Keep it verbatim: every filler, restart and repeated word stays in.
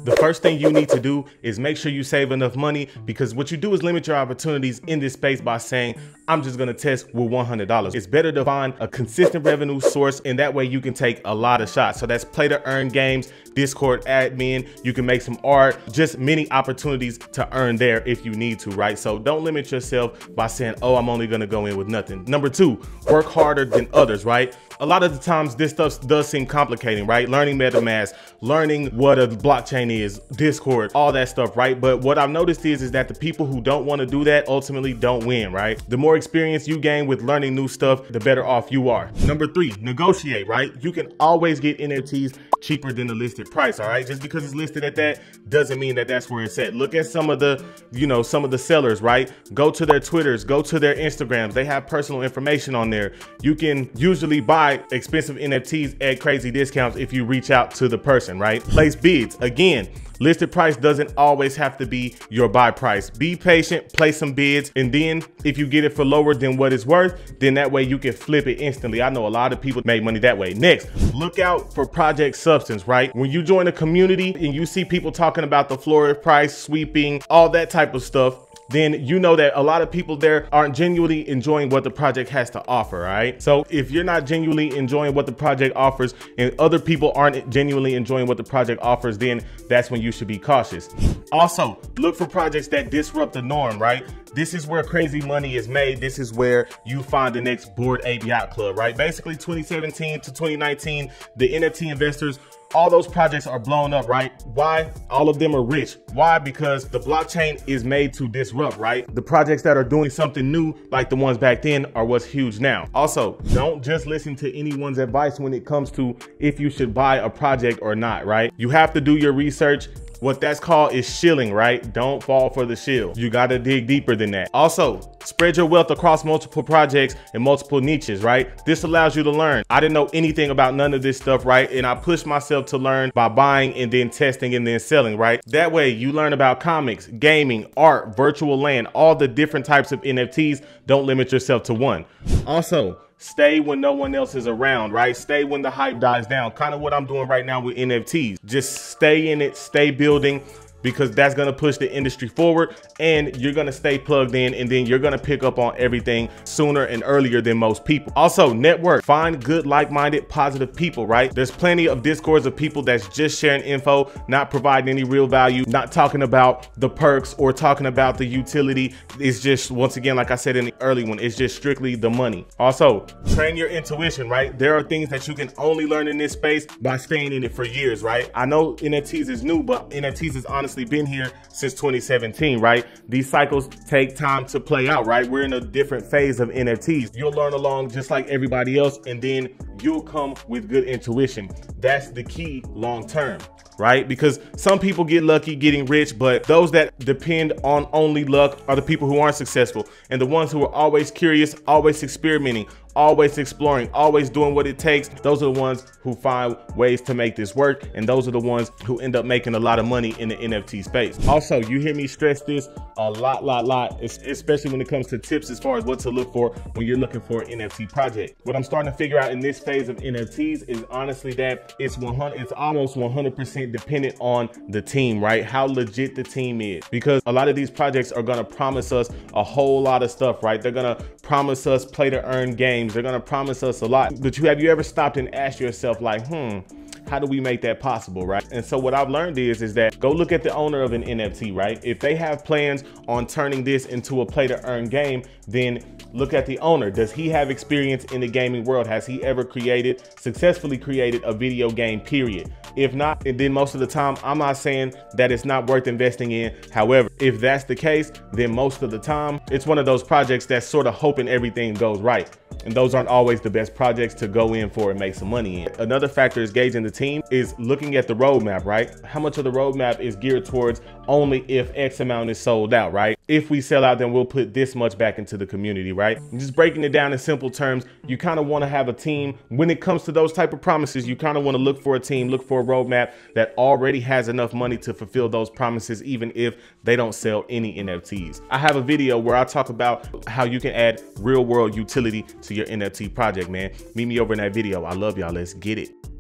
The first thing you need to do is make sure you save enough money, because what you do is limit your opportunities in this space by saying, I'm just gonna test with one hundred dollars. It's better to find a consistent revenue source, and that way you can take a lot of shots. So that's play to earn games, Discord admin, you can make some art, just many opportunities to earn there if you need to, right? So don't limit yourself by saying, oh, I'm only gonna go in with nothing. Number two, work harder than others, right? A lot of the times this stuff does seem complicating, right? Learning MetaMask, learning what a blockchain is, Discord, all that stuff, right? But what I've noticed is, is that the people who don't want to do that ultimately don't win, right? The more experience you gain with learning new stuff, the better off you are. Number three, negotiate, right? You can always get N F Ts cheaper than the listed price, all right? Just because it's listed at that doesn't mean that that's where it's at. Look at some of the, you know, some of the sellers, right? Go to their Twitters, go to their Instagrams. They have personal information on there. You can usually buy expensive N F Ts at crazy discounts if you reach out to the person, right? Place bids. Again, listed price doesn't always have to be your buy price. Be patient, place some bids, and then if you get it for lower than what it's worth, then that way you can flip it instantly. I know a lot of people make money that way. Next, look out for project substance, right? When you join a community and you see people talking about the floor price, sweeping, all that type of stuff, then you know that a lot of people there aren't genuinely enjoying what the project has to offer, right? So if you're not genuinely enjoying what the project offers and other people aren't genuinely enjoying what the project offers, then that's when you should be cautious. Also, look for projects that disrupt the norm, right? This is where crazy money is made. This is where you find the next Bored Ape Yacht Club, right? Basically twenty seventeen to twenty nineteen, the N F T investors, all those projects are blown up, right? Why? All of them are rich. Why? Because the blockchain is made to disrupt, right? The projects that are doing something new, like the ones back then, are what's huge now. Also, don't just listen to anyone's advice when it comes to if you should buy a project or not, right? You have to do your research. What that's called is shilling, right? Don't fall for the shill. You gotta dig deeper than that. Also, spread your wealth across multiple projects and multiple niches, right? This allows you to learn. I didn't know anything about none of this stuff, right? And I pushed myself to learn by buying and then testing and then selling, right? That way you learn about comics, gaming, art, virtual land, all the different types of N F Ts. Don't limit yourself to one. Also, stay when no one else is around, right? Stay when the hype dies down. Kind of what I'm doing right now with N F Ts. Just stay in it, stay building, because that's gonna push the industry forward, and you're gonna stay plugged in, and then you're gonna pick up on everything sooner and earlier than most people. Also, network. Find good, like-minded, positive people, right? There's plenty of discords of people that's just sharing info, not providing any real value, not talking about the perks or talking about the utility. It's just, once again, like I said in the early one, it's just strictly the money. Also, train your intuition, right? There are things that you can only learn in this space by staying in it for years, right? I know N F Ts is new, but N F Ts is honestly been here since twenty seventeen, right? These cycles take time to play out, right? We're in a different phase of N F Ts. You'll learn along just like everybody else, and then you'll come with good intuition. That's the key long term, right? Because some people get lucky getting rich, but those that depend on only luck are the people who aren't successful. And the ones who are always curious, always experimenting, always exploring, always doing what it takes, those are the ones who find ways to make this work, and those are the ones who end up making a lot of money in the N F T space. Also, you hear me stress this a lot, lot, lot, especially when it comes to tips as far as what to look for when you're looking for an N F T project. What I'm starting to figure out in this phase of N F Ts is honestly that it's one hundred, it's almost one hundred percent dependent on the team, right? How legit the team is, because a lot of these projects are gonna promise us a whole lot of stuff, right? They're gonna promise us play to earn games. They're gonna promise us a lot, but you have you ever stopped and asked yourself, like, hmm, how do we make that possible, right? And so what I've learned is, is that go look at the owner of an N F T, right? If they have plans on turning this into a play to earn game, then look at the owner. Does he have experience in the gaming world? Has he ever created, successfully created a video game, period? If not, and then most of the time, I'm not saying that it's not worth investing in. However, if that's the case, then most of the time, it's one of those projects that's sort of hoping everything goes right. And those aren't always the best projects to go in for and make some money in. Another factor is gauging the team is looking at the roadmap, right? How much of the roadmap is geared towards only if X amount is sold out, right? If we sell out, then we'll put this much back into the community, right? And just breaking it down in simple terms, you kind of want to have a team. When it comes to those type of promises, you kind of want to look for a team, look for a roadmap that already has enough money to fulfill those promises, even if they don't sell any N F Ts. I have a video where I talk about how you can add real world utility to your N F T project, man. Meet me over in that video. I love y'all. Let's get it.